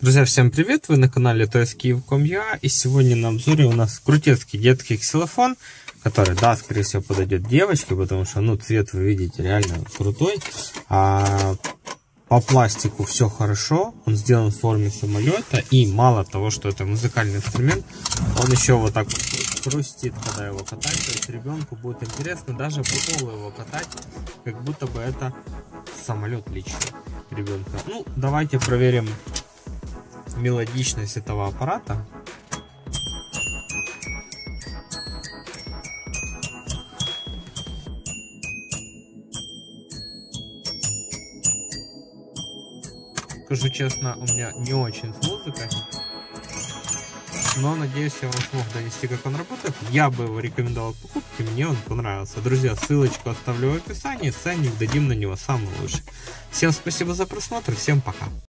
Друзья, всем привет! Вы на канале TSKiv.com.ua, и сегодня на обзоре у нас крутецкий детский ксилофон, который, да, скорее всего, подойдет девочке, потому что, ну, цвет вы видите реально крутой. По пластику все хорошо, он сделан в форме самолета, и мало того, что это музыкальный инструмент, он еще вот так вот хрустит, когда его катать, то есть ребенку будет интересно даже по полу его катать, как будто бы это самолет лично ребенка. Ну, давайте проверим мелодичность этого аппарата. Скажу честно, у меня не очень с музыкой, но надеюсь, я вам смог донести, как он работает. Я бы его рекомендовал к покупке, мне он понравился. Друзья, ссылочку оставлю в описании, ценник дадим на него самый лучший. Всем спасибо за просмотр, всем пока.